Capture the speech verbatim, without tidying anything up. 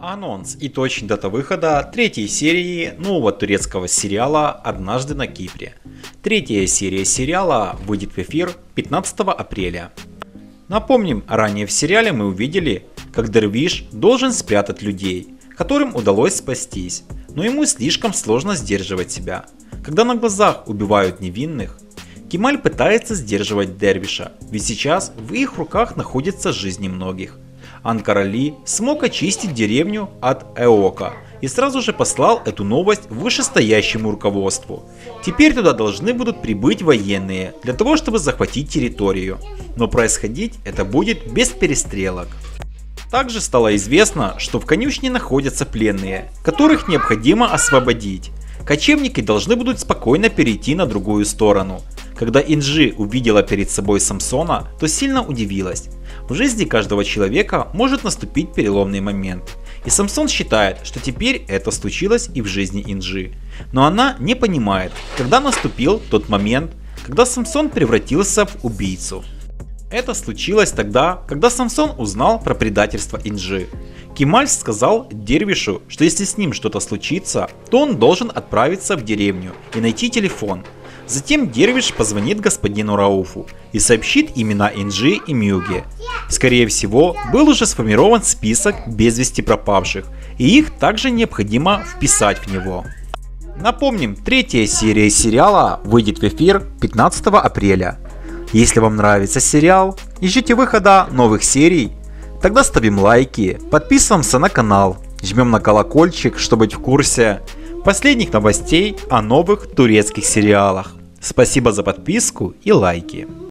Анонс и точная дата выхода третьей серии нового турецкого сериала «Однажды на Кипре». Третья серия сериала выйдет в эфир пятнадцатого апреля. Напомним, ранее в сериале мы увидели, как Дервиш должен спрятать людей, которым удалось спастись, но ему слишком сложно сдерживать себя. Когда на глазах убивают невинных, Кемаль пытается сдерживать Дервиша, ведь сейчас в их руках находятся жизни многих. Анкар-Али смог очистить деревню от Эока и сразу же послал эту новость вышестоящему руководству. Теперь туда должны будут прибыть военные для того, чтобы захватить территорию, но происходить это будет без перестрелок. Также стало известно, что в конюшне находятся пленные, которых необходимо освободить. Кочевники должны будут спокойно перейти на другую сторону. Когда Инджи увидела перед собой Самсона, то сильно удивилась. В жизни каждого человека может наступить переломный момент. И Самсон считает, что теперь это случилось и в жизни Инджи. Но она не понимает, когда наступил тот момент, когда Самсон превратился в убийцу. Это случилось тогда, когда Самсон узнал про предательство Инджи. Кемаль сказал Дервишу, что если с ним что-то случится, то он должен отправиться в деревню и найти телефон. Затем Дервиш позвонит господину Рауфу и сообщит имена Инджи и Мюге. Скорее всего, был уже сформирован список без вести пропавших, и их также необходимо вписать в него. Напомним, третья серия сериала выйдет в эфир пятнадцатого апреля. Если вам нравится сериал и ждете выхода новых серий, тогда ставим лайки, подписываемся на канал, жмем на колокольчик, чтобы быть в курсе последних новостей о новых турецких сериалах. Спасибо за подписку и лайки.